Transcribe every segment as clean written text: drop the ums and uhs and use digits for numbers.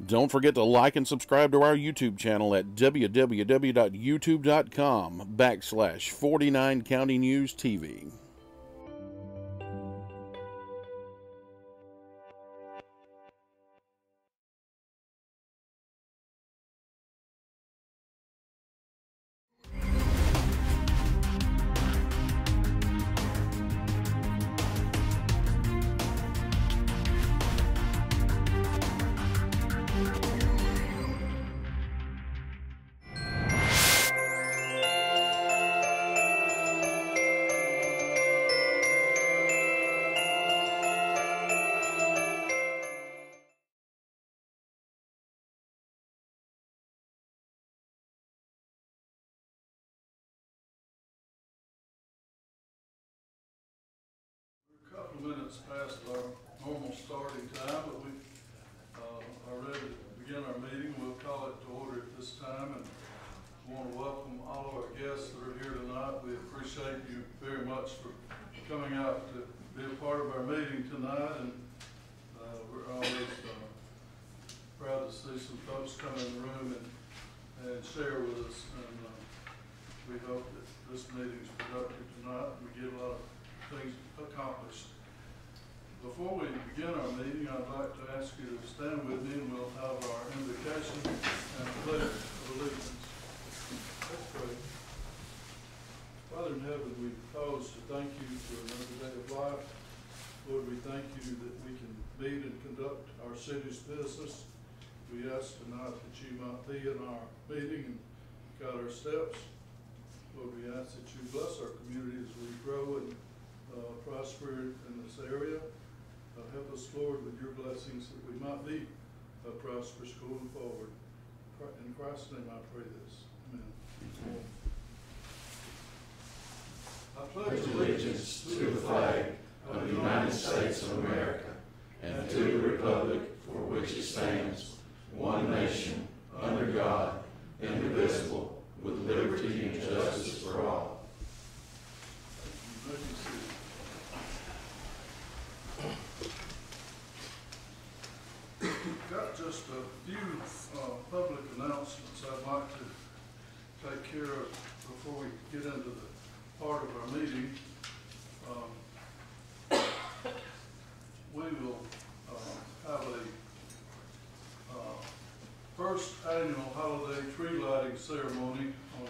Don't forget to like and subscribe to our YouTube channel at www.youtube.com/49 County News TV. A couple of minutes past our normal starting time, but we are ready to begin our meeting. We'll call it to order at this time, and want to welcome all of our guests that are here tonight. We appreciate you very much for coming out to be a part of our meeting tonight, and we're always proud to see some folks come in the room and share with us, and we hope that this meeting is productive tonight and we get a lot of things accomplished. Before we begin our meeting, I'd like to ask you to stand with me, and we'll have our invocation and pledge of allegiance. Let's pray. Father in heaven, we pause to thank you for another day of life. Lord, we thank you that we can meet and conduct our city's business. We ask tonight that you might be in our meeting and guide our steps. Lord, we ask that you bless our community as we grow and prosper in this area. Help us, Lord, with your blessings that we might be prosperous going forward. In Christ's name I pray this. Amen. I pledge allegiance to the flag of the United States of America and to the republic for which it stands, one nation, under God, indivisible, with liberty and justice for all. Got just a few public announcements I'd like to take care of before we get into the part of our meeting. We will have a first annual holiday tree lighting ceremony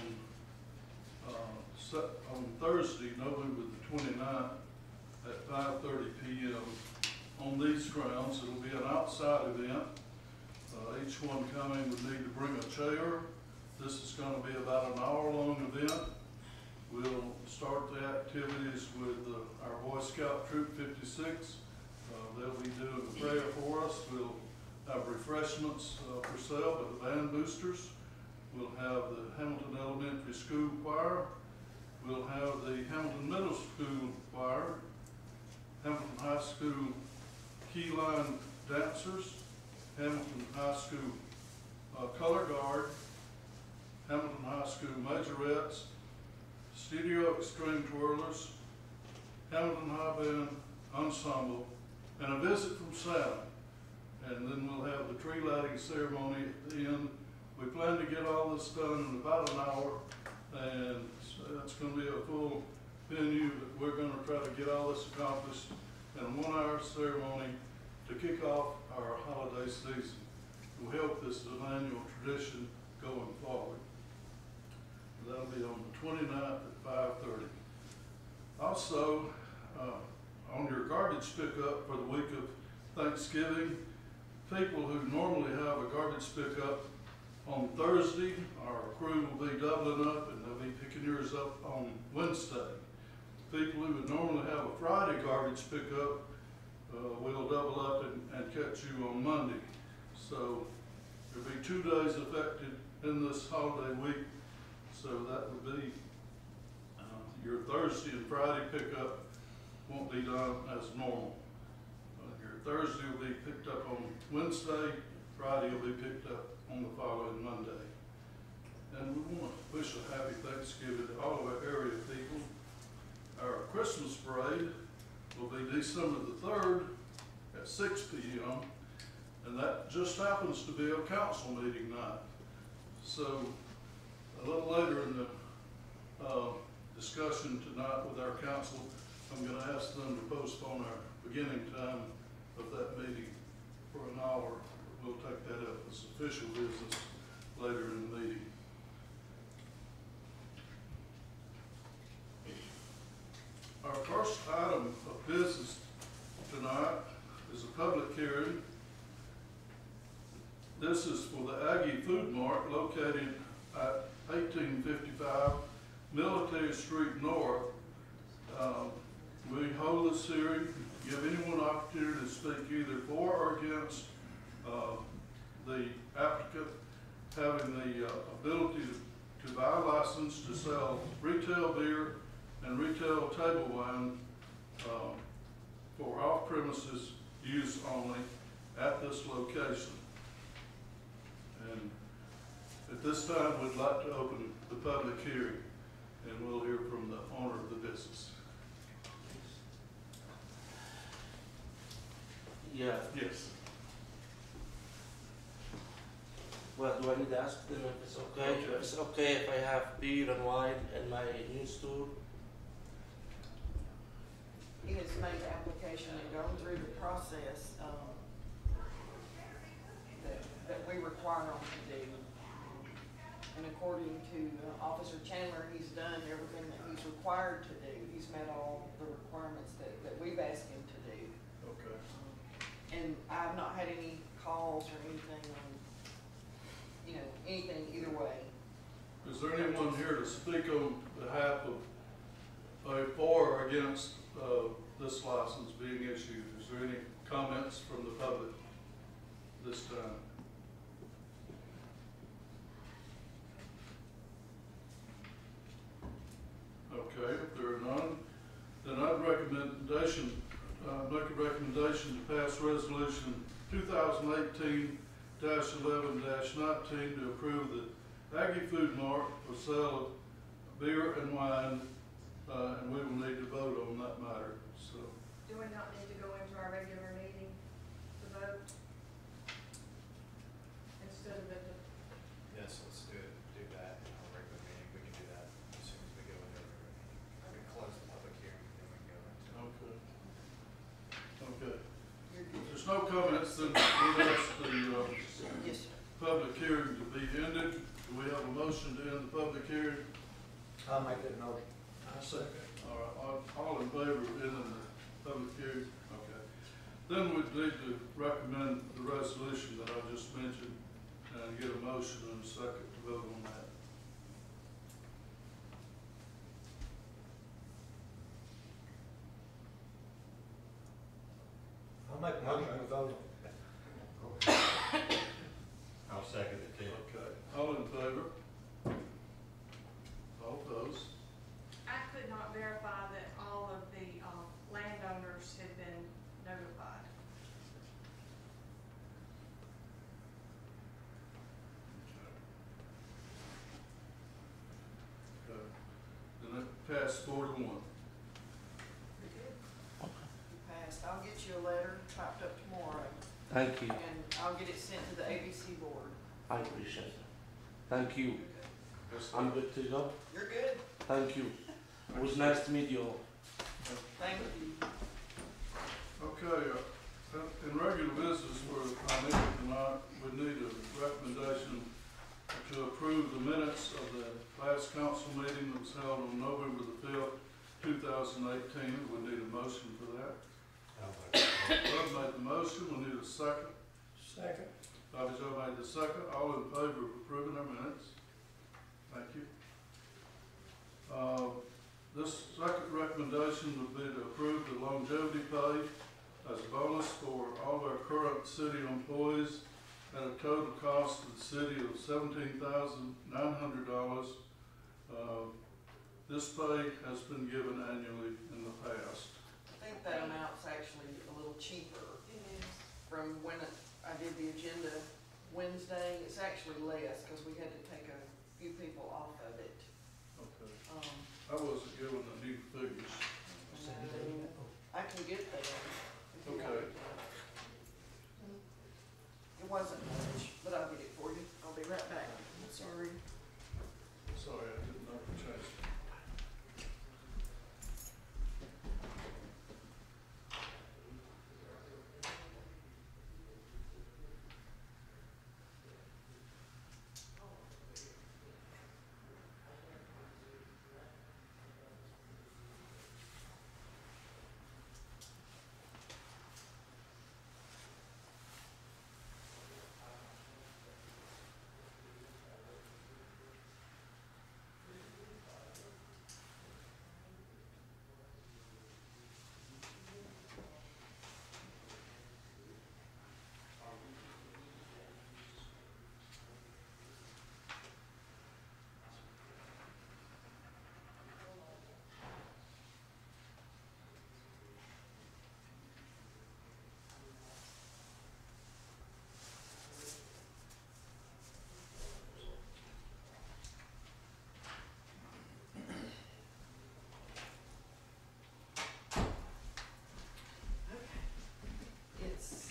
on Thursday, November the 29th at 5:30 p.m. on these grounds. It'll be an outside event. Each one coming would need to bring a chair. This is going to be about an hour-long event. We'll start the activities with our Boy Scout Troop 56. They'll be doing the prayer for us. We'll have refreshments for sale by the band boosters. We'll have the Hamilton Elementary School Choir. We'll have the Hamilton Middle School Choir, Hamilton High School Keyline Dancers, Hamilton High School Color Guard, Hamilton High School Majorettes, Studio Extreme Twirlers, Hamilton High Band Ensemble, and a visit from Santa. And then we'll have the tree lighting ceremony at the end. We plan to get all this done in about an hour, and so it's going to be a full venue, but we're going to try to get all this accomplished in a 1-hour ceremony to kick off our holiday season. We'll help this as an annual tradition going forward. That'll be on the 29th at 5:30. Also, on your garbage pickup for the week of Thanksgiving, people who normally have a garbage pickup on Thursday, our crew will be doubling up and they'll be picking yours up on Wednesday. People who would normally have a Friday garbage pickup will double up and catch you on Monday. So there'll be 2 days affected in this holiday week. So that would be your Thursday and Friday pickup won't be done as normal. Your Thursday will be picked up on Wednesday, Friday will be picked up on the following Monday. And we want to wish a happy Thanksgiving to all of our area people. Our Christmas parade will be December the 3rd at 6 p.m. And that just happens to be a council meeting night. So a little later in the discussion tonight with our council, I'm going to ask them to postpone our beginning time of that meeting for an hour. We'll take that up as official business later in the meeting. Our first item of business tonight is a public hearing. This is for the Aggie Food Mart located at 1855 Military Street North. We hold this hearing, give anyone opportunity to speak either for or against the applicant having the ability to buy a license to sell retail beer and retail table wine for off-premises use only at this location. And at this time, we'd like to open the public hearing, and we'll hear from the owner of the business. Yeah. Yes. Well, do I need to ask them if it's okay? Okay. If it's okay if I have beer and wine in my new store? He has made the application and gone through the process, that we require him to do. And according to Officer Chandler, he's done everything that he's required to do. He's met all the requirements that we've asked him to do. Okay. And I've not had any calls or anything on, anything either way. Is there anyone here to speak on behalf of for or against this license being issued? Is there any comments from the public this time? Okay, if there are none, then I'd make a recommendation to pass resolution 2018-11-19 to approve the Aggie Food Mart for sale of beer and wine, and we will need to vote on that matter, so. Do we not need to go into our regular meeting to vote? Instead of it, Yes, let's do that in our regular meeting. We can do that as soon as we go into our regular meeting. We can close the public hearing, then we can go into it. Okay. Okay. If there's no comments, then we'll ask the Yes, sir. public hearing to be ended. Do we have a motion to end the public hearing? I'll make that motion. I second. All right, all in favor of ending the public hearing? Okay. Then we'd need to recommend the resolution that I just mentioned and get a motion and a second to vote on that. I'll make a motion to vote. I'll second it too. Okay, all in favor? All opposed? I could not verify that all of the landowners had been notified. Okay. Then it passed 4-1. You passed. I'll get you a letter typed up tomorrow, Thank you. and I'll get it sent to the ABC board. I appreciate it. Thank you. Yes, I'm good to go. You're good. Thank you. It was nice to meet you all. Thank you. Okay, in regular business for our meeting tonight, we need a recommendation to approve the minutes of the last council meeting that was held on November the 5th, 2018. We need a motion for that. Bud made the motion, we need a second. Second. Bobby Joe made the second. All in favor of approving our minutes? Thank you. This second recommendation would be to approve the longevity pay as a bonus for all of our current city employees at a total cost to the city of $17,900. This pay has been given annually in the past. I think that amount's actually a little cheaper It is. from when I did the agenda Wednesday. It's actually less because we had to take a few people off of it. Okay. Um, I wasn't given the new figures. I can get there. if you want Okay. me to. wasn't much, but I'll get it for you. I'll be right back. Sorry. Sorry, I didn't know the change. It's,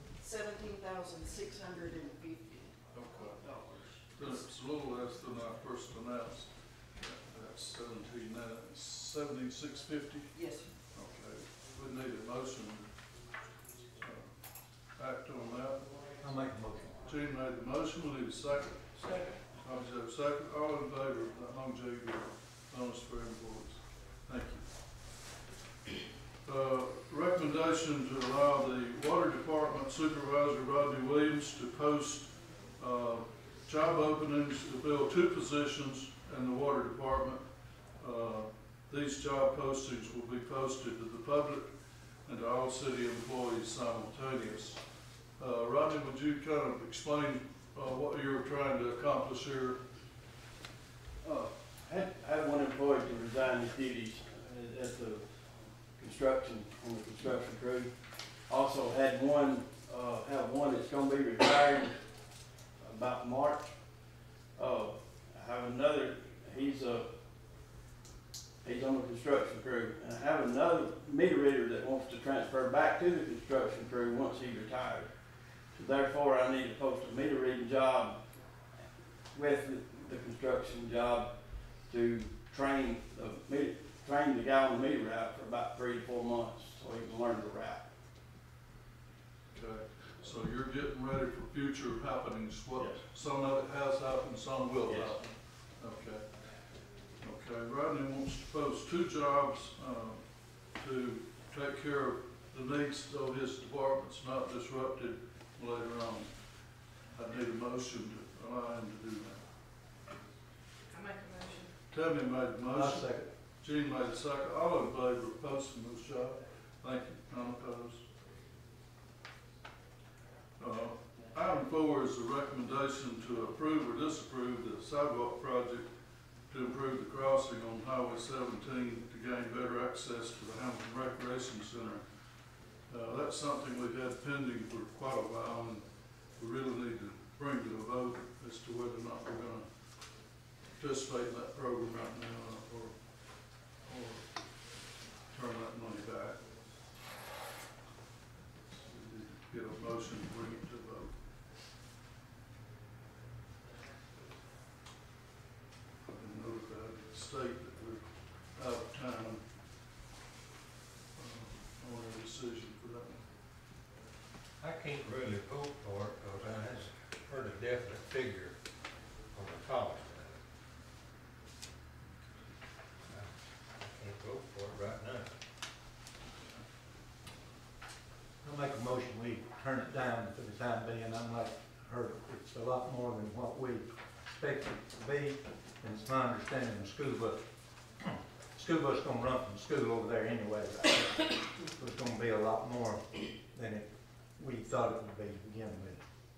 $17,650. Okay. It's a little less than I first announced. That's 7650. Yes, sir. Okay, we need a motion to act on that. I'll make a motion. Gene made the motion, we need a second. Second. Obviously, a second, all in favor of the longevity bonus for employees. Thank you. Recommendation to allow the Water Department Supervisor Rodney Williams to post, job openings to fill 2 positions in the Water Department. These job postings will be posted to the public and to all city employees simultaneous. Rodney, would you kind of explain what you were trying to accomplish here? Had one employee to resign his duties at the on the construction crew. Also had one, have one that's gonna be retiring about March. I have another, he's on the construction crew. And I have another meter reader that wants to transfer back to the construction crew once he retires. So therefore, I need to post a meter reading job with the construction job to train the guy on the meter route for about 3 to 4 months so he can learn the route. Okay, so you're getting ready for future happenings. What, Yes. some of it has happened, some will Yes. happen. Okay. Okay, Rodney wants to post 2 jobs, to take care of the needs of his departments not disrupted later on. I need a motion to allow him to do that. I make a motion. Tammy made the I'll motion. second. Gene made the second. All in favor of posting those jobs? Thank you. None opposed. Item 4 is a recommendation to approve or disapprove the sidewalk project to improve the crossing on Highway 17 to gain better access to the Hamilton Recreation Center. That's something we've had pending for quite a while, and we really need to bring to a vote as to whether or not we're gonna participate in that program right now, or turn that money back. So we need to get a motion to bring it to a vote. I've been notified at the state that we're out of time on a decision for that one. I can't really vote for it because I haven't heard a definite figure on the cost of it. I can't vote for it right now. I'll make a motion, we turn it down for the time being. I'm like her, it's a lot more than what we expected it to be. And it's my understanding the school bus gonna run from school over there anyway. It's gonna be a lot more than we thought it would be to begin with.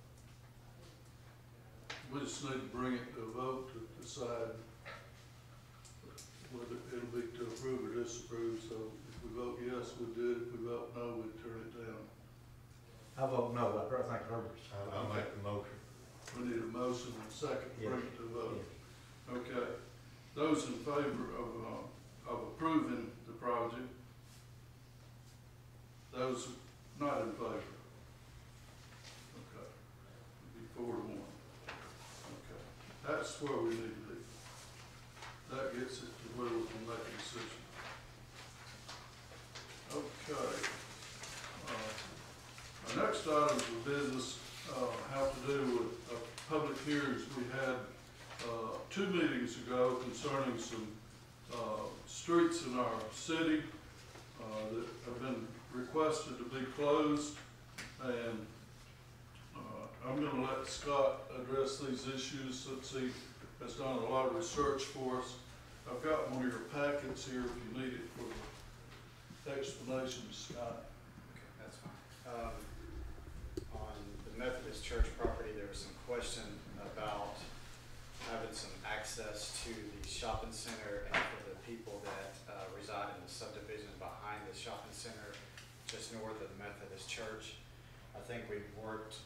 We just need to bring it to a vote to decide whether it'll be to approve or disapprove. So if we vote yes, we do it. If we vote no, we turn it down. I vote no, I think Herbert's. I'll make the motion. We need a motion and a second to bring it to a vote. Yes. Okay. Those in favor of approving the project? Those not in favor? Okay. 4 to 1. Okay, that's where we need to be. That gets it to where we can make a decision. Okay. Our next items of business have to do with public hearings. We had 2 meetings ago concerning some streets in our city that have been requested to be closed, and I'm going to let Scott address these issues since he has done a lot of research for us. I've got one of your packets here if you need it for the explanation, Scott. Okay, that's fine. On the Methodist Church property, there was some question about having some access to the shopping center and for the people that reside in the subdivision behind the shopping center, just north of the Methodist Church. I think we've worked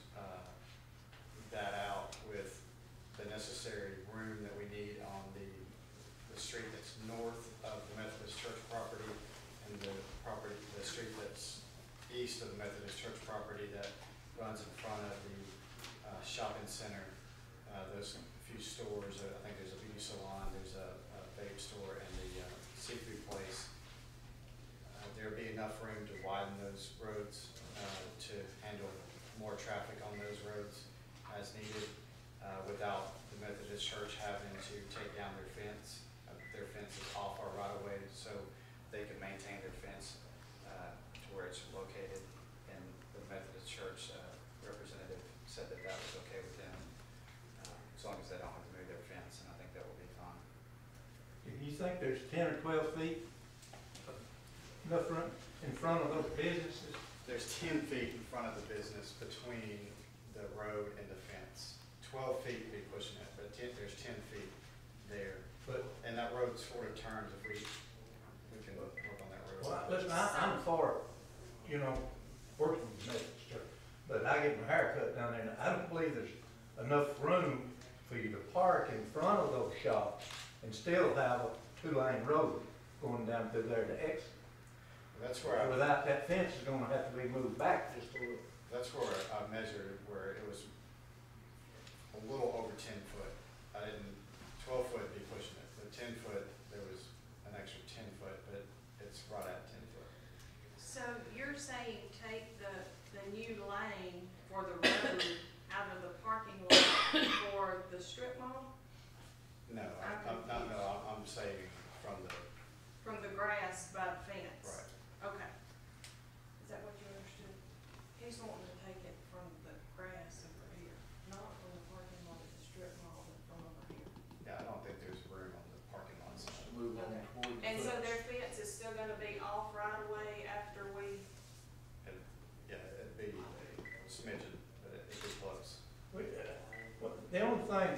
that out with the necessary room that we need on the street that's north of the Methodist Church property, and the street that's east of the Methodist Church property that runs in front of the shopping center. There's a few stores. I think there's a beauty salon, there's a vape store, and the seafood place. There'll be enough room to widen those roads to handle more traffic on those roads as needed, without the Methodist Church having to take down their fence. Their fence is off our right of way, so they can maintain their fence to where it's located. And the Methodist Church representative said that that was okay with them, as long as they don't have to move their fence, and I think that will be fine. If you think there's 10 or 12 feet enough room in front of those businesses, There's 10 feet in front of the business between the road and the fence. 12 feet would be pushing it, but there's 10 feet there. And that road sort of turns if we can work on that road. well, listen, I'm for, working with Methodist Church, but I get my hair cut down there, and I don't believe there's enough room for you to park in front of those shops and still have a 2-lane road going down through there to exit. That's where Without that fence is gonna have to be moved back just a little. that's where I measured where it was a little over 10 foot. 12 foot would be pushing it, but 10 foot, there was an extra 10 foot, but it's right at 10 foot. So you're saying take the new lane for the road out of the parking lot for the strip mall? No, I'm saying from the grass by the fence? right. Okay. Is that what you understood? He's wanting to take it from the grass over here, not from the parking lot at the strip mall, but from over here. Yeah, I don't think there's room on the parking lot side. Move on Okay. toward the And so fence. their fence is still gonna be off right away after we, Yeah, it'd be a smidgen, but it'd be close. The only thing,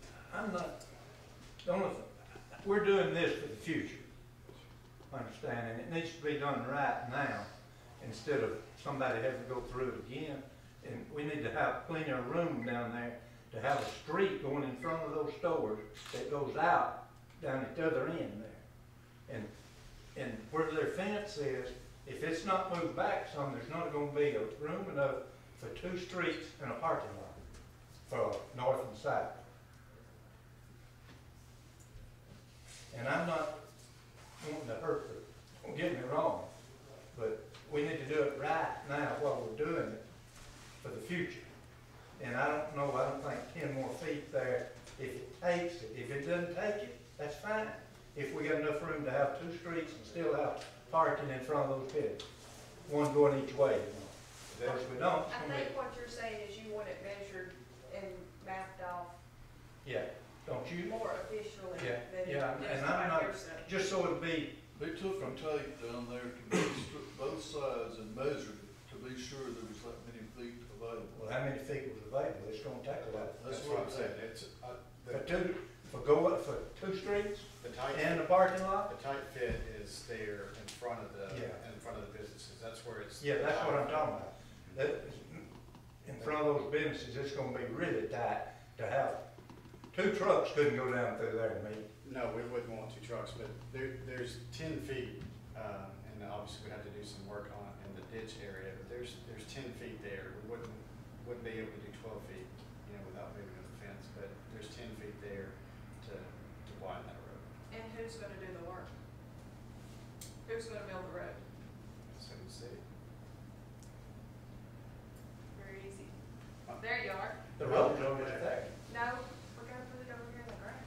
we're doing this for the future, understand, and it needs to be done right now, instead of somebody having to go through it again. And we need to have plenty of room down there to have a street going in front of those stores that goes out down at the other end there. And where their fence is, if it's not moved back some, there's not gonna be a room enough for 2 streets and a parking lot for north and south. And I'm not wanting to hurt the, don't get me wrong, but we need to do it right now while we're doing it for the future. And I don't think 10 more feet there, if it takes it. If it doesn't take it, that's fine. If we got enough room to have 2 streets and still have parking in front of those pits, one going each way, Of course, we don't. I think what you're saying is you want it measured and mapped off Yeah, don't you? more officially Yeah, than yeah, just and I'm like not, you're saying. just so it'll be, They took some tape down there to both sides and measured it to be sure there was that many feet available. well, how many feet was available? It's gonna take a lot. That's what I'm saying. It's, For 2 streets the tight. and a parking lot? The tight fit is there in front of the, Yeah. in front of the businesses, that's where it's. Yeah, that's what I'm talking about. That, in front of those businesses, it's gonna be really tight to have, 2 trucks couldn't go down through there to meet. No, we wouldn't want 2 trucks, but there's 10 feet, and obviously we'd have to do some work on it in the ditch area, but there's 10 feet there. We wouldn't be able to do 12 feet, about moving of the fence, but there's 10 feet there to widen that road. And who's gonna do the work? Who's gonna build the road? So the city. Very easy. There you are. The road's over there. No, we're gonna put it over here in the grass.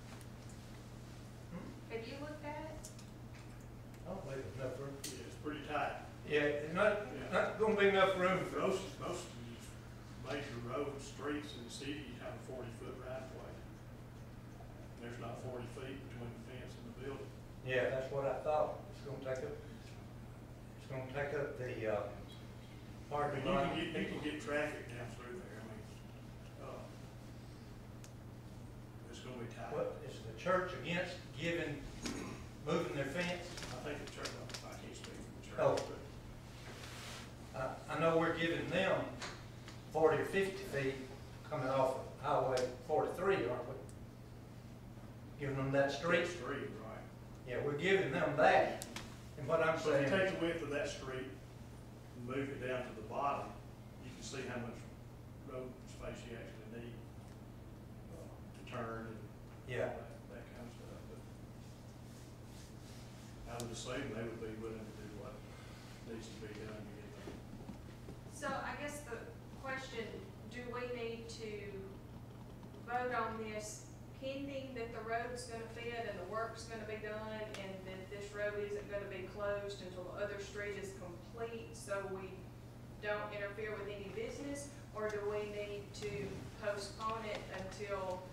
Have you looked at it? I don't believe there's enough room. Yeah, it's pretty tight. Yeah, there's not gonna be enough room for. Most of these major roads, streets in the city have a 40-foot right of way. There's not 40 feet between the fence and the building. Yeah, that's what I thought. It's gonna take up the, I parking mean, lot. you can get traffic down through there, I mean, it's gonna be tight. What, is the church against moving their fence? I think the church, I can't speak for the Oh. church, but I know we're giving them 40 or 50 feet coming off of Highway 43, aren't we? Giving them that street? Street, right. Yeah, we're giving them that. And what I'm So if saying, you take the width of that street and move it down to the bottom, you can see how much road space you actually need to turn and yeah, that kind of stuff. But I would assume they would be willing to do what needs to be done to get there. So I guess the question, do we need to vote on this pending that the road's gonna fit and the work's gonna be done and that this road isn't gonna be closed until the other street is complete so we don't interfere with any business? Or do we need to postpone it until,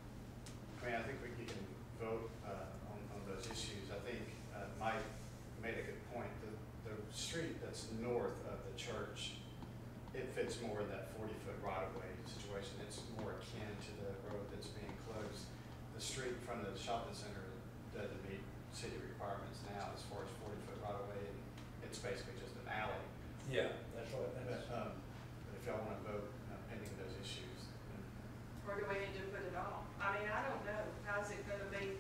I mean, I think you can vote on those issues. I think Mike made a good point. The street that's north of the church, it fits more in that 40-foot right-of-way situation. It's more akin to the road that's being closed. The street in front of the shopping center doesn't meet city requirements now as far as 40-foot right-of-way, and it's basically just an alley. yeah, that's what, But if y'all want to vote pending those issues, then or do we need to put it off? I mean, I don't know. How's it gonna be?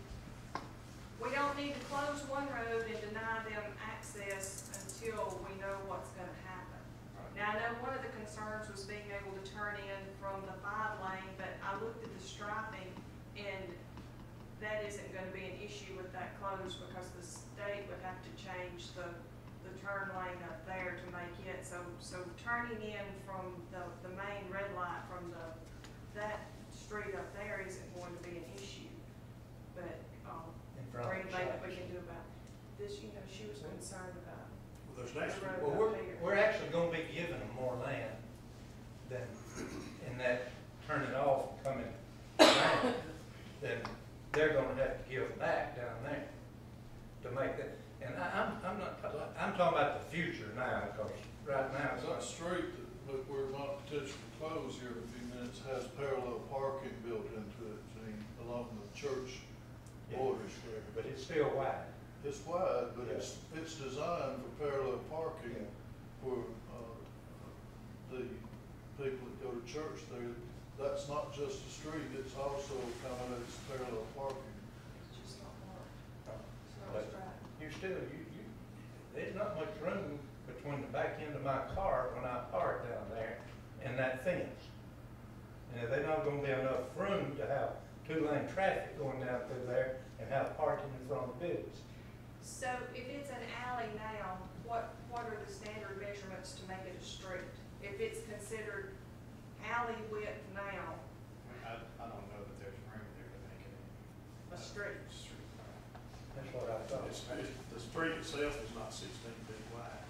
We don't need to close one road and deny them access until we know what's gonna happen. Now, I know one of the concerns was being able to turn in from the 5-lane, but I looked at the striping and that isn't gonna be an issue with that close because the state would have to change the turn lane up there to make it, so turning in from the main red light from that street up there isn't going to be an issue. But, in front or of the anything that we shops. can do about this, she was concerned about. Well, there's actually, Well, we're actually gonna be giving them more land than, in that turning off and coming down, then they're gonna have to give back down there to make that. And I'm talking about the future now, because right now it's That not. street that we're about to potentially close here in a few minutes has parallel parking built into it, Gene, along the church borders there. But it's still wide. It's wide, but it's designed for parallel parking for, the people that go to church there. That's not just a street, it's also accommodates parallel parking. It's just not marked. It's not But striped. there's not much room between the back end of my car when I park down there and that fence. And there's not gonna be enough room to have 2-lane traffic going down through there and have parking in front of the business. So if it's an alley now, what are the standard measurements to make it a street? If it's considered alley width now, I don't know that there's room there to make it a street. street. That's what I thought. the street itself is not 16 feet wide.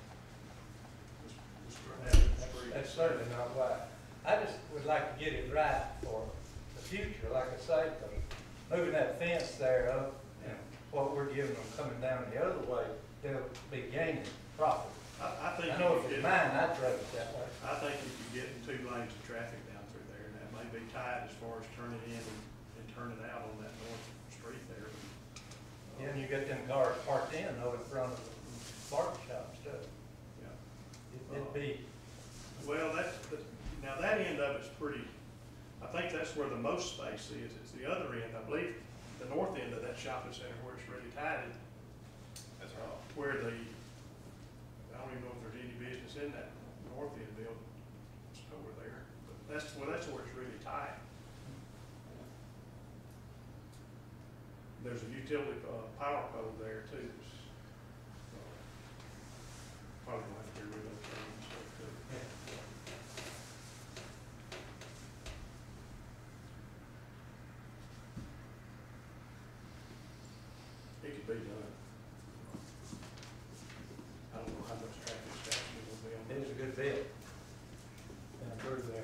The That's certainly not wide. I just would like to get it right for the future, like I say, 'cause moving that fence there up and what we're giving them coming down the other way, they'll be gaining profit. I think I know you if could it's get, mine, I'd drive it that way. I think you could get 2 lanes of traffic down through there, and that may be tight as far as turning in and turning out on that north street there. Yeah, and you got them cars parked in over in front of the barber shop and stuff. Yeah. It'd be, Well, now that end of it's pretty, I think that's where the most space is. It's the other end, I believe, the north end of that shopping center where it's really tight, That's right. where I don't even know if there's any business in that north end building over there. That's where it's really tight. There's a utility, power pole there too. Probably gonna have to get rid of that and stuff too. It could be done. I don't know how much traffic is actually gonna be on It there. is a good bit. And I agree with that.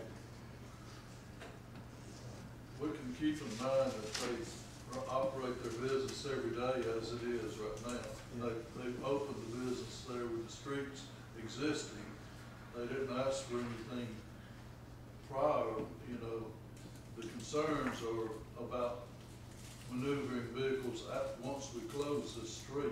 We can keep in mind that they operate their business every day as it is right now. They've opened the business there with the streets existing. They didn't ask for anything prior, you know. The concerns are about maneuvering vehicles once we close this street.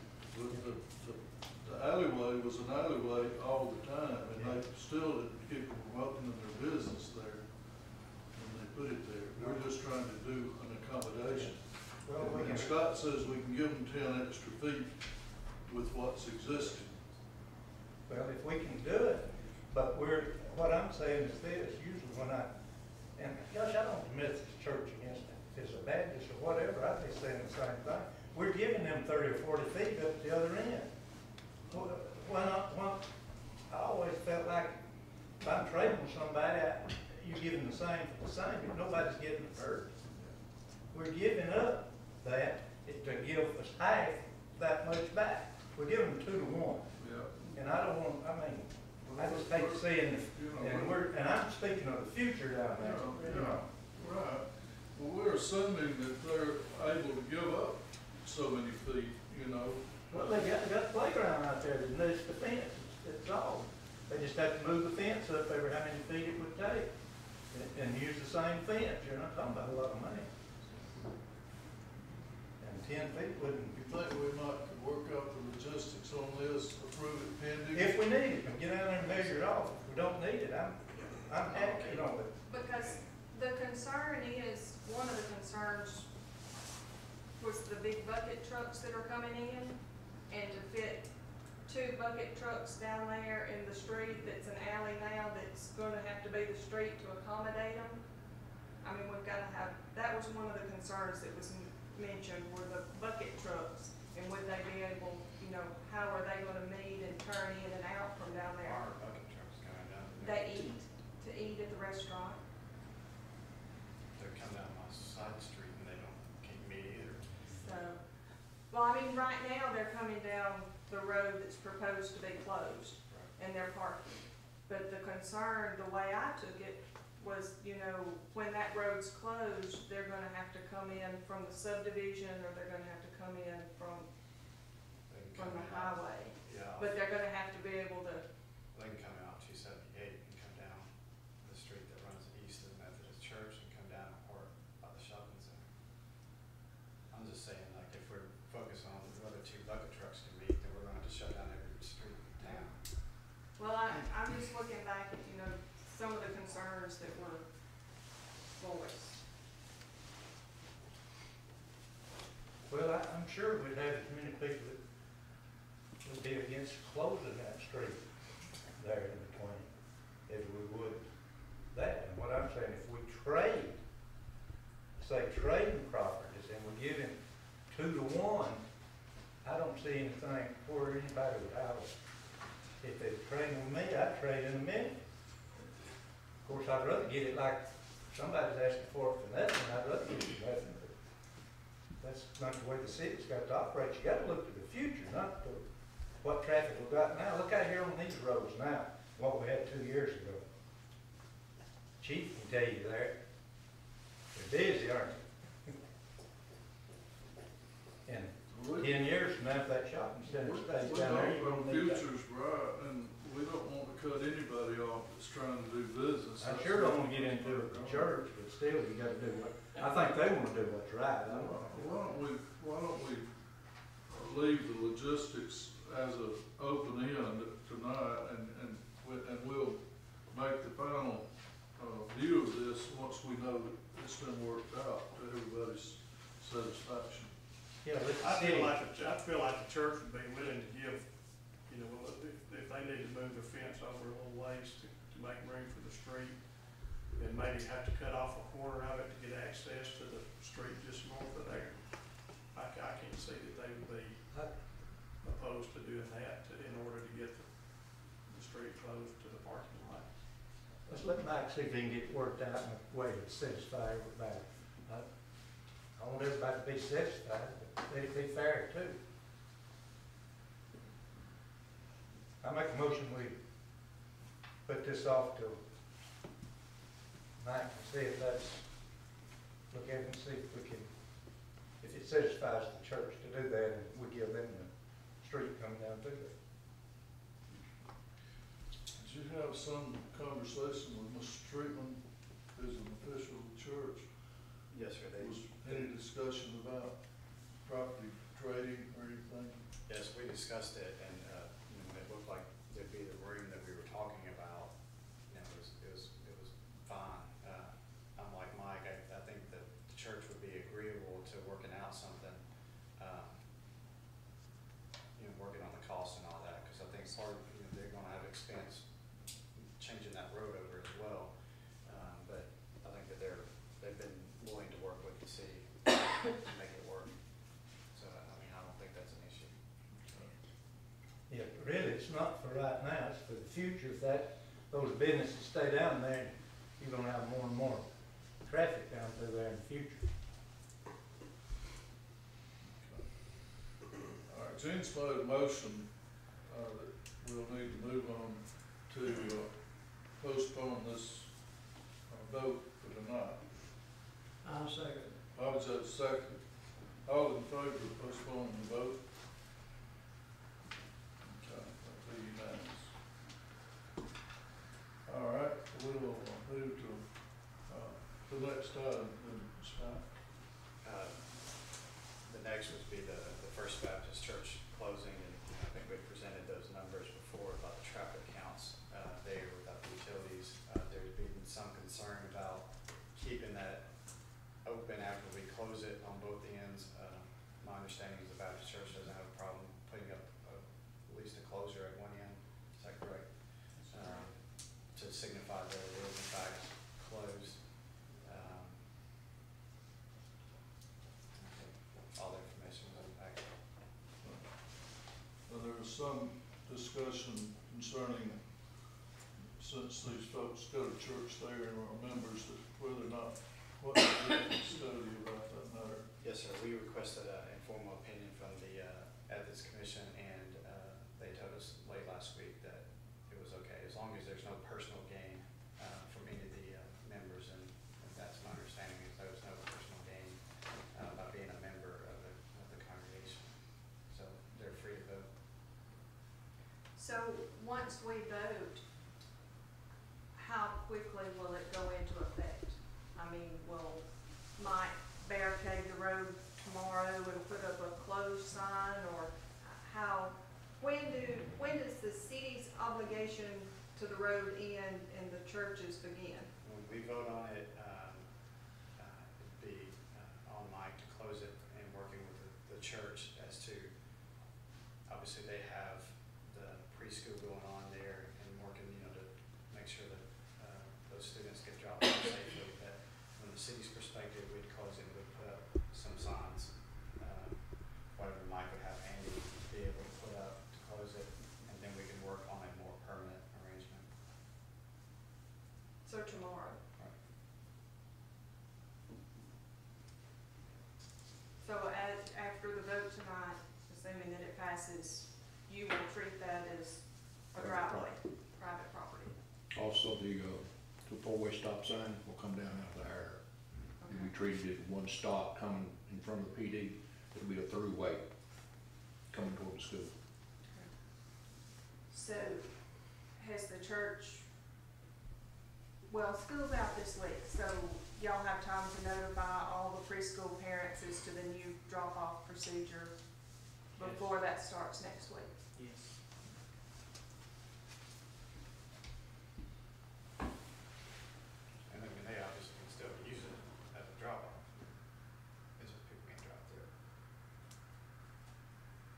The alleyway was an alleyway all the time, and they still didn't keep them from opening their business there when they put it there. We're just trying to do an accommodation. Well, we And can, Scott says we can give them 10 extra feet with what's existing. well, if we can do it, but what I'm saying is this, usually when and gosh, I don't admit this church against it. If it's a Baptist or whatever, I'd be saying the same thing. We're giving them 30 or 40 feet up at the other end. I always felt like if I'm trading with somebody, you're giving the same for the same, but nobody's getting hurt. We're giving up that to give us half that much back. We're giving them 2 to 1. Yeah. And I don't want, I just hate seeing, and I'm speaking of the future down there, you know. Right. Well, we're assuming that they're able to give up so many feet, you know. Well, they got a playground out there that needs the fence, it's all. They just have to move the fence up every how many feet it would take, and use the same fence, you're not talking about a lot of money. And 10 feet wouldn't. You think we might could work out the logistics on this, approve it pending? If we need it, get out there and measure it off. If we don't need it, I'm happy, you know, but. Because the concern is, one of the concerns was the big bucket trucks that are coming in, and to fit 2 bucket trucks down there in the street that's an alley now, that's gonna have to be the street to accommodate them. I mean, we've gotta have, that was one of the concerns that was mentioned, were the bucket trucks, and would they be able, you know, how are they gonna meet and turn in and out from down there? Our bucket trucks coming down. They eat at the restaurant. They're coming down my side street and they can't meet either. So, well, I mean, right now, they're coming down the road that's proposed to be closed, and they're parking. But the concern, the way I took it, was, you know, when that road's closed, they're gonna have to come in from the subdivision, or they're gonna have to come in from They can come the out. highway. Yeah, But they're gonna have to be able to, they can come out 278 and come down the street that runs east of the Methodist Church and come down or by the shopping center. I'm just saying, like, if we're focused on whether 2 bucket trucks can meet, then we're gonna have to shut down every street in town. well, I'm just looking back at, you know, some of the concerns that were voiced. Well, I'm sure we'd have as many people that would be against closing that street there in between as we would that. And what I'm saying, if we trade, say trading properties, and we give him 2 to 1, I don't see anything where anybody would have it. If they're trading with me, I'd trade in a minute. Of course, I'd rather get it like somebody's asking for it for nothing. I'd rather get it for nothing. But that's not the way the city's got to operate. You got to look to the future, not to what traffic we've got now. Look out here on these roads now, what we had 2 years ago. Chief can tell you that. They're busy, aren't they? And 10 years from now, if that shopping center stays down there, you're Our gonna need that. future's bright, and we don't want to cut anybody off that's trying to do business. I sure don't wanna get into it with the church, but still, you gotta do what, I think they wanna do what's right. I don't know. Why don't we leave the logistics as an open end tonight, and we'll make the final, view of this once we know that it's been worked out to everybody's satisfaction. Yeah, let the I city, feel like the church would be willing to give, you know, if they need to move the fence over a little ways to make room for the street, and maybe have to cut off a corner of it to get access to the street just north of there. I can't see that they would be opposed to doing that in order to get the street closed to the parking lot. Let's let Mike see if he can get it worked out in a way that satisfies everybody. I want everybody to be satisfied, but let it be fair too. I make a motion, we put this off till Mike can see if that's, look at it and see if we can, if it satisfies the church to do that, and we give them the street coming down through there. Did you have some conversation with Mr. Treatman, who's an official of the church? Yes, sir. Was any discussion about property trading or anything? Yes, we discussed it, and it looked like there'd be the room that we were talking about. It was fine. I'm like Mike. I think that the church would be agreeable to working out something. Working on the cost and all that, because I think part of they're going to have expense changing that road over as well. But I think that they've been willing to work with the city to make it work. So I mean, I don't think that's an issue. Yeah, really, it's not for right now, it's for the future. If those businesses stay down there, you're gonna have more and more traffic down through there in the future. All right, Gene's made a motion, that we'll need to move on to, postpone this, vote for tonight. I'll second. I was at second. All in favor of postponing the vote? Okay, that'll be unanimous. All right, we'll move to, the next item, Ms. Scott. The next would be the First Baptist Church closing, and I think we presented those numbers before about the traffic counts there without the utilities. There's been some concern about keeping that open after we close it on both ends. My understanding is the Baptist Church doesn't have a problem putting up at least a closure at one end. Is that correct? To signify that it is in fact closed. All the information was impacted. Well, there was some discussion concerning, since these folks go to church there and are members, that whether or not, what the study about that matter. Yes, sir. We requested an informal opinion from the Ethics Commission, and they told us late last week that it was okay, as long as there's no personal gain from any of the members, and that's my understanding, is there was no personal gain by being a member of the congregation. So they're free to vote. So once we vote, how quickly will it go into effect? I mean, will Mike barricade the road tomorrow and put up a closed sign, or when does the city's obligation to the road end and the churches begin? When we vote on it, it'd be on Mike to close it, and working with the church as to, obviously they have the preschool going on there, and working, to make sure that those students get dropped off safely. But from the city's perspective, we'd close it, we'd put up some signs, whatever Mike would have Andy be able to put up to close it, and then we can work on a more permanent arrangement. So tomorrow. So after the vote tonight, assuming that it passes, you will treat that as a driveway, private property. Also, the four-way stop sign will come down out of there. Okay. We treated it one stop coming in front of the PD. It'll be a throughway coming toward the school. So has the church, well, school's out this week, so y'all have time to notify all the preschool parents as to the new drop-off procedure before that starts next week? Yes. And I mean, they obviously can still use it as a drop-off. It's just people can't drive through it.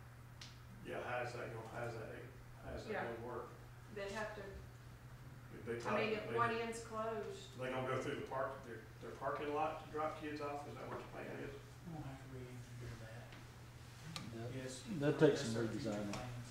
Yeah, how's that Yeah. gonna work? They'd have to, It'd be be I tight. mean, if one end's closed, They gonna go through their parking lot to drop kids off, is that what your plan is? Won't have to re-engineer that. Yes. That takes some That's our future redesigning. plans.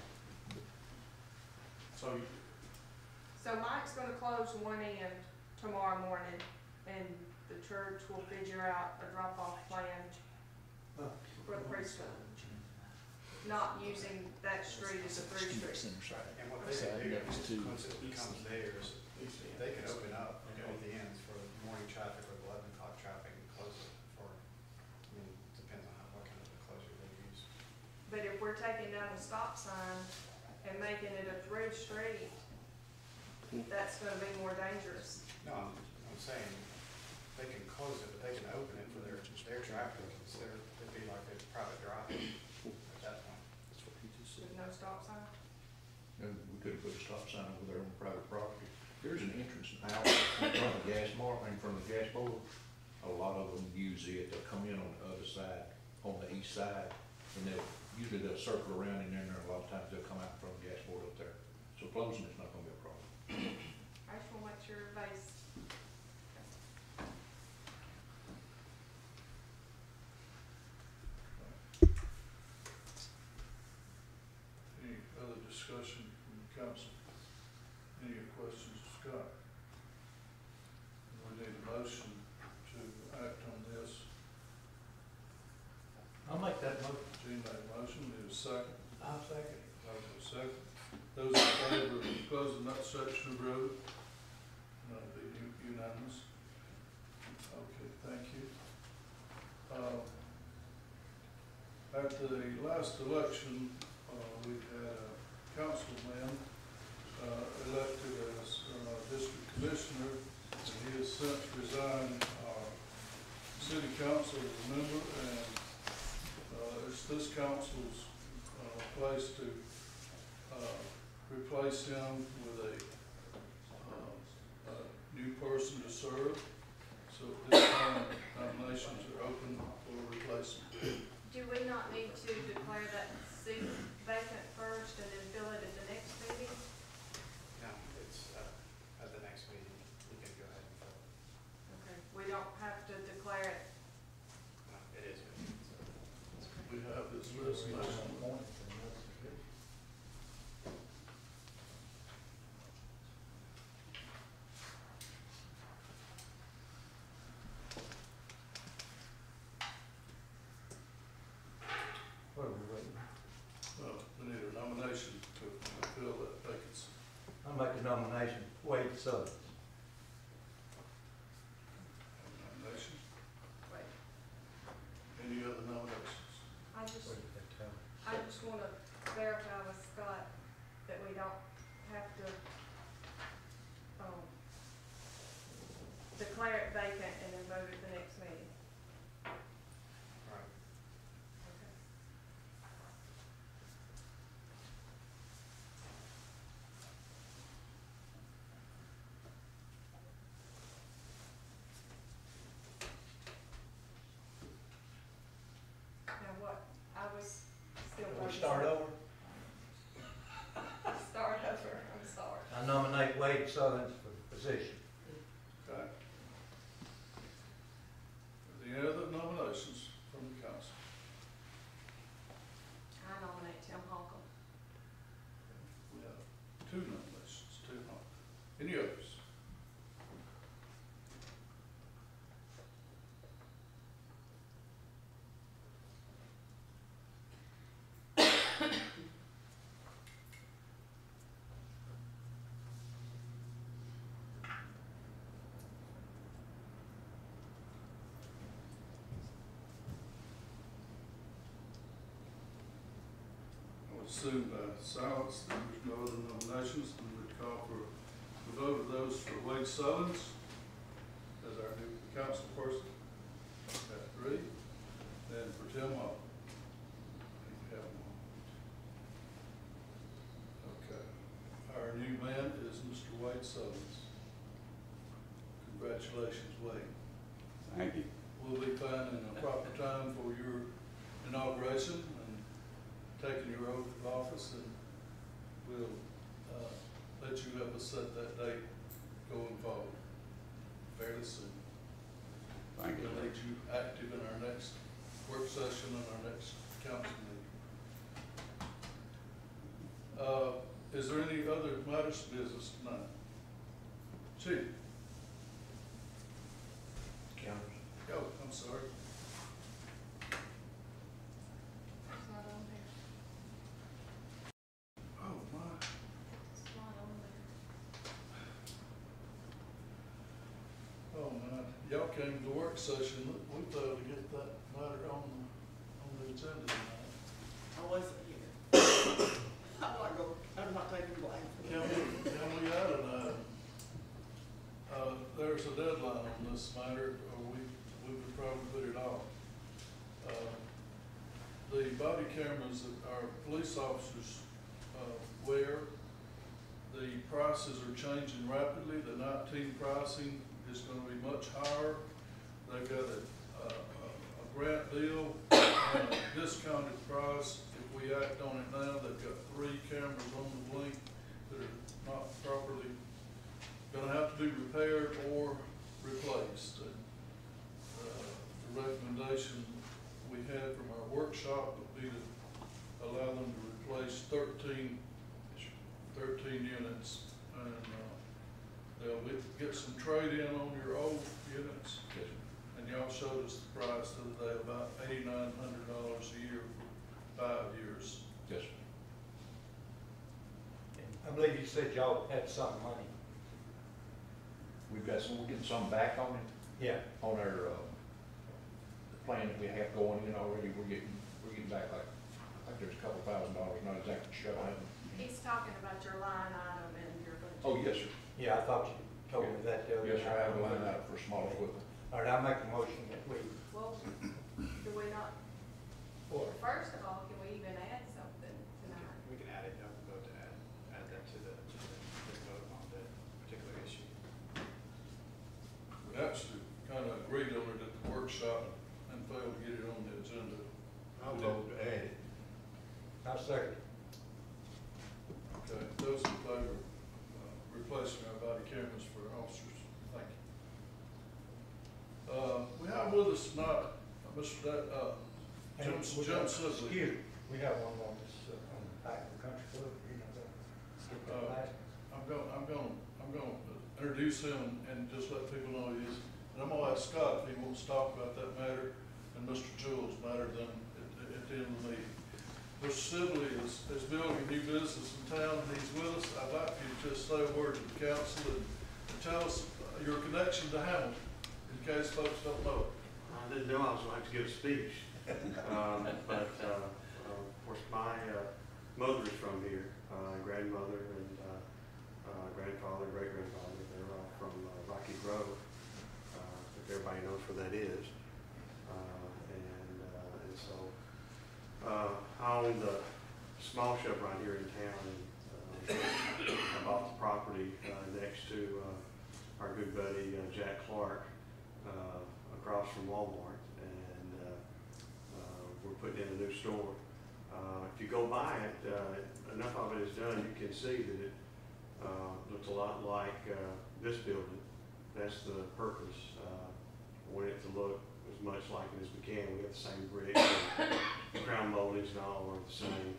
So, so Mike's gonna close one end tomorrow morning, and the church will figure out a drop-off plan for the preschool. Not using that street as a through street. And what they can do is, once it becomes theirs, they can open up both the ends for morning traffic or 11 o'clock traffic and close it for, I mean, depends on what kind of a closure they use. But if we're taking down the stop sign and making it a through street, that's gonna be more dangerous. No, I'm saying, they can close it, but they can open it for their traffic, it'd be like a private drive at that point. With no stop sign. And we could have put a stop sign over there on private property. There's an entrance out in front of the gas mark, in front of the gas board. A lot of them use it, they'll come in on the other side, on the east side, and usually they'll circle around in there, and a lot of times they'll come out from the gas board up there. So closing it's not gonna be a problem. I just wanna make sure everybody's. Any other discussion from the council? Any questions, Scott? We need a motion to act on this. I'll make that motion. Gene made a motion, need a second. I'll second it. Motion second. Those in favor of closing that section of road? That'll be unanimous. Okay, thank you. At the last election, we had a councilman elected as district commissioner, and he has since resigned our city council member, and it's this council's place to replace him with a new person to serve. So at this time, nominations are open for replacement. Do we not need to declare that seat vacant first and then fill it at the next meeting? No, it's, at the next meeting, you can go ahead and fill it. Okay, we don't have to declare it. No, it is. We have his resignation. What are we waiting? We need a nomination to fill that vacancy. I'll make a nomination, Wade Sullivan. Nomination. Wait, Any other nominations? I just wanna verify with Scott that we don't have to, declare it vacant and then vote at the next meeting. Right. Okay. Now what, I was still. We voting. start over. Start over, I'm sorry. I nominate Wade Sullivan for the position. Okay. Are there any other nominations from the council? I nominate Tim Holcomb. We have two nominations, two. Any others? I would assume by silence that there's no other nominations, and we'd call for the vote of those for Wade Sullins as our new council person. Got three. And for Tim Hall. You have one. Okay. Our new man is Mr. Wade Sullins. Congratulations, Wade. Thank you. We'll be finding a proper time for your inauguration and taking your oath of office, and we'll let you have us set that date going forward fairly soon. Thank you. We'll need you active in our next work session and our next council meeting. Is there any other matters of business tonight? Chief? Counters. Oh, I'm sorry. It's not on there. Oh, my. It's not on there. Oh, man. Y'all came to the work session. We failed to get that matter on the agenda tonight. I wasn't here. I'm not taking blame for that. Can we add an item? There's a deadline on this matter, or we would probably put it off. The body cameras that our police officers, wear, the prices are changing rapidly. The 19 pricing is gonna be much higher. They've got a grant deal and a discounted price. If we act on it now, they've got 3 cameras on the blink that are not properly, gonna have to be repaired or replaced. And, the recommendation we had from our workshop would be to allow them to replace 13 units. And, they'll get some trade-in on your old units. Yes, sir. And y'all showed us the price the other day, about $8,900 a year for 5 years. Yes, sir. I believe you said y'all had some money. We've got some, we're getting some back on it, Yeah. on our, the plan that we have going in already, we're getting back like, I think there's a couple $1,000, not exactly sure. He's talking about your line item and your budget. Oh, yes, sir. Yeah, I thought you told me that the other Yes, sir, I have a night. line out for small equipment. All right, I'll make a motion that we, Well, do we not, or, first of all, can we even add something tonight? We can add it, don't vote to add that to the agenda, just vote on that particular issue. We actually kind of agreed on it at the workshop and failed to get it on the agenda. I'll vote to add it. I'll second. Okay, those in favor, replacing our body cameras for officers, thank you. We have with us tonight, Jim Sibley. Excuse me, we have one on this, on the back of the country club, you know, get that license. I'm gonna introduce him and just let people know he is, and I'm gonna ask Scott if he wants to talk about that matter and Mr. Jewell's matter then at the end of the meeting. Mr. Sibley is building a new business in town, and he's with us. I'd like you to just say a word to the council and tell us your connection to Hamilton, in case folks don't know. I didn't know I was going to have to give a speech. Of course, my mother is from here, grandmother and grandfather, great-grandfather. They're from Rocky Grove, if everybody knows where that is. And so I own the small shop right here in town, and I bought the property next to our good buddy Jack Clark, across from Walmart, and we're putting in a new store. If you go by it, enough of it is done, you can see that it looks a lot like this building. That's the purpose. I want it to look as much like it as we can. We have the same brick, the crown moldings and all are the same.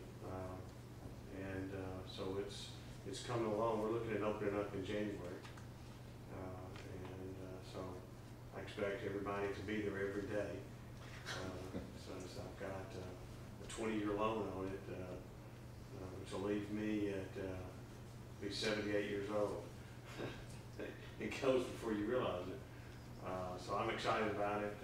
So it's coming along. We're looking at opening up in January. So I expect everybody to be there every day. So I've got a 20-year loan on it, which will leave me at be 78 years old. It goes before you realize it. So I'm excited about it.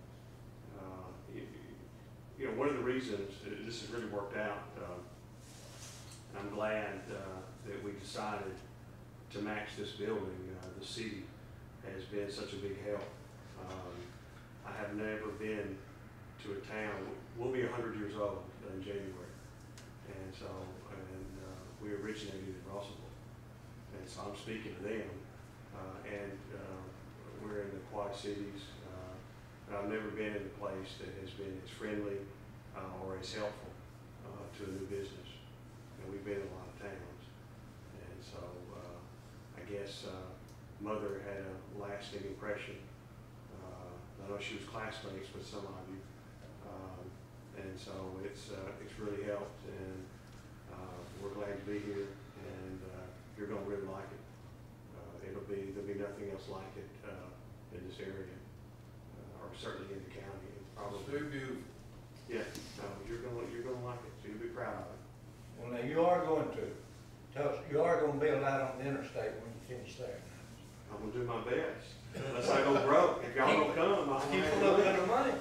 You know, one of the reasons this has really worked out, and I'm glad that we decided to match this building. The city has been such a big help. I have never been to a town. We'll be 100 years old in January, and so we originated in Russellville, and so I'm speaking to them. We're in the Quad Cities, but I've never been in a place that has been as friendly or as helpful to a new business. And we've been in a lot of towns, and so I guess mother had a lasting impression. I know she was classmates with some of you, and so it's really helped, and we're glad to be here, and you're gonna really like it. There'll be nothing else like it in this area, or certainly in the county. It's It's probably very beautiful. yeah. No, you're gonna like it. So you'll be proud of it. Well, now, you are going to, tell us, you are gonna build out on the interstate when you finish there. I'm gonna do my best. Unless I go broke, if y'all don't come, I'm Keep gonna a little bit of money.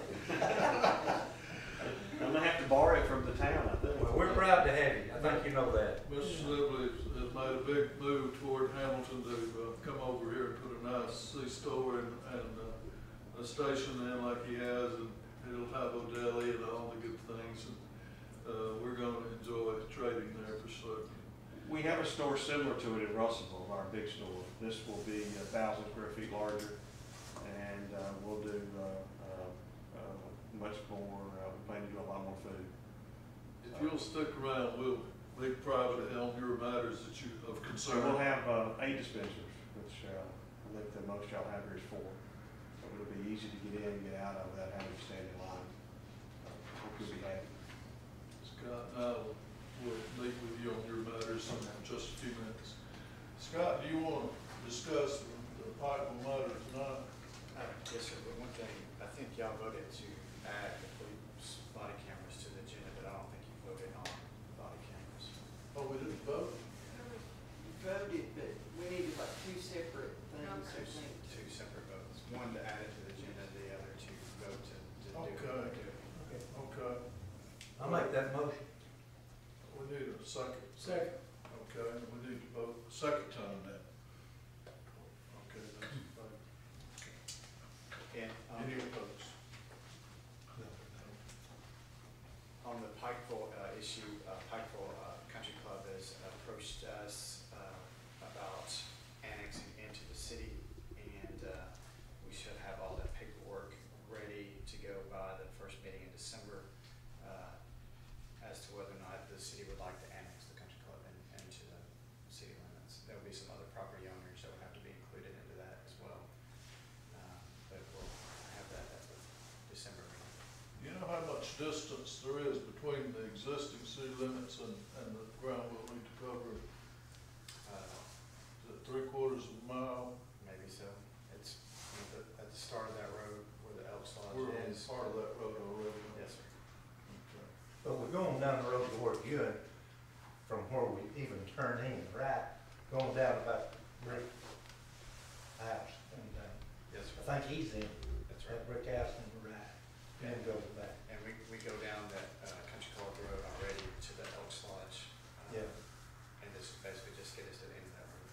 I'm gonna have to borrow it from the town, I think. Well, we're proud to have you. I think you know that. Mr. Sibley has made a big move toward Hamilton to come over here and put a nice C-store and a station in like he has, and it'll have a deli and all the good things. And we're gonna enjoy trading there for certain. We have a store similar to it in Russellville, our big store. This will be 1,000 square feet larger, and we'll do much more. We plan to do a lot more food. If you'll stick around, we'll be private on your matters that you of So concern. we'll have 8 dispensers, which I think the most y'all have here is 4. So it'll be easy to get in and get out of without having to stand in line. Hope you'll be happy. Scott and I will meet with you on your matters in just a few minutes. Scott, do you want to discuss the Pikeville matter tonight? Yes, sir, but one thing, I think y'all voted to add the police body cameras to the agenda, but I don't think you voted on body cameras. Oh, we didn't vote? You voted, but we needed like 2 separate things, I think. Two separate votes, one to add it to the agenda, the other to vote to do Okay. it. Okay. I'll make that motion. We need a second. Second. Okay, and we need to vote a second time then. Okay, that's fine. And Any opposed? on the Pikeville issue, Pikeville Country Club has approached us about annexing into the city, and we should have all that paperwork ready to go by the first meeting in December as to whether or not the city would like to annex the country club into the city limits. There will be some other property owners that would have to be included into that as well. But we'll have that at the December meeting. You know how much distance there is between the existing city limits and the ground we'll need to cover? Is it 3/4 of a mile? Maybe so. It's at the start of that road where the Elks We're Lodge on is. part of that road already. Yes, sir. Okay. But we're going down the road toward good from where we even turn in, right? Going down about Rick House and Yes, sir. I think he's in, That's right. that Rick House and the right, and goes back. And we go down that Country Club Road already to the Elks Lodge. Yeah. And this basically just get us to the end of that road.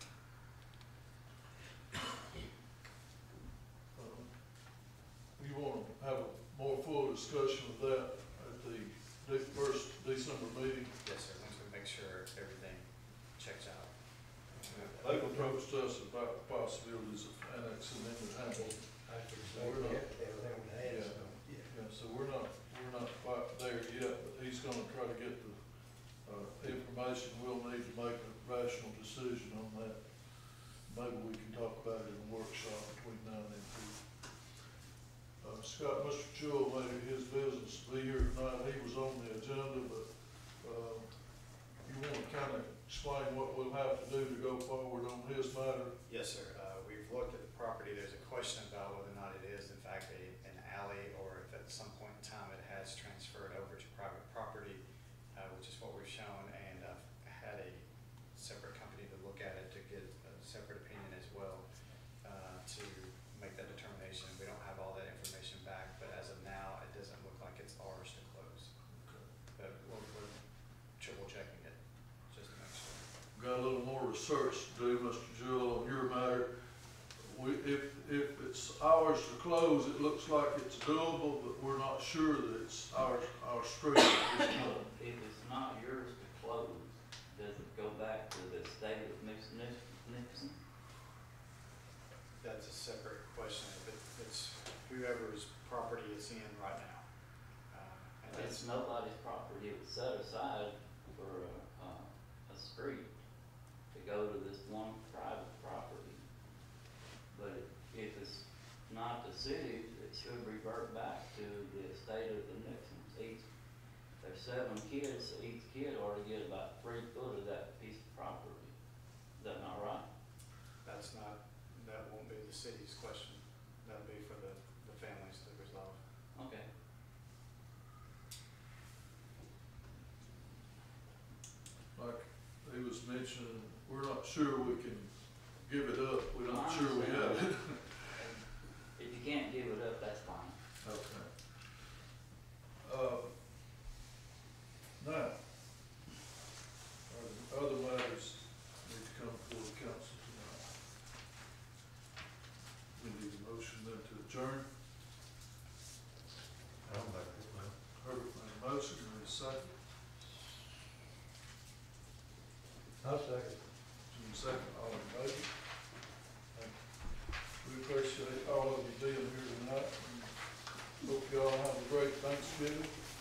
You want to have a more full discussion of that at the first December meeting? Yes, sir. Once we make sure everything checks out. They've approached us about possibilities of annexing into Hamilton. We're not- Yeah, so we're not quite there yet, but he's gonna try to get the information we'll need to make a rational decision on that. Maybe we can talk about it in a workshop between now and then too. Scott, Mr. Jewell made it his business to be here tonight. He was on the agenda, but you wanna kinda explain what we'll have to do to go forward on his matter? Yes, sir. We've looked at the property. There's a question about whether or not it is in fact an alley, or if at some point in time it has transferred over to private property, which is what we've shown, and I've had a separate company to look at it to get a separate opinion as well, to make that determination. We don't have all that information back, but as of now, it doesn't look like it's ours to close. But we're triple checking it, just to make sure. Got a little more research to do, Mr. Jewell, on your matter. If it's ours to close, it looks like it's doable, but we're not sure that it's our street at this point. If it's not yours to close, does it go back to the state of Nixon? That's a separate question, but it's whoever's property it's in right now. And It's nobody's property, it's set aside for a street to go to this one private property. not the city's, it should revert back to the estate of the Nixons. There's 7 kids, so each kid ought to get about 3 foot of that piece of property. Is that not right? That won't be the city's question. That'll be for the families to resolve. Okay. Like he was mentioning, we're not sure we can give it up, we're not sure we have it. If you can't give it up, that's fine. Okay. Now, are there other matters need to come before the council tonight? We need a motion then to adjourn. I'll make it, well. Herbert made a motion, and a second. I'll second. Jim second, all in favor? Thank you. We appreciate all of you being here tonight. And hope you all have a great Thanksgiving.